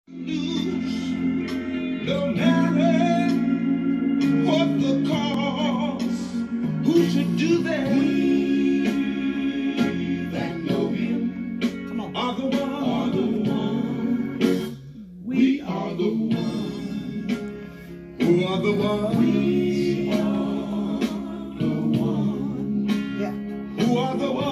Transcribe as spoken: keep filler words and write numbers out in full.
lose, no matter what the cause. Who should do that? We that know Him Come on. Are the one. Are the one. We are the one. Who are the one? We are the one. Yeah. Who are the one?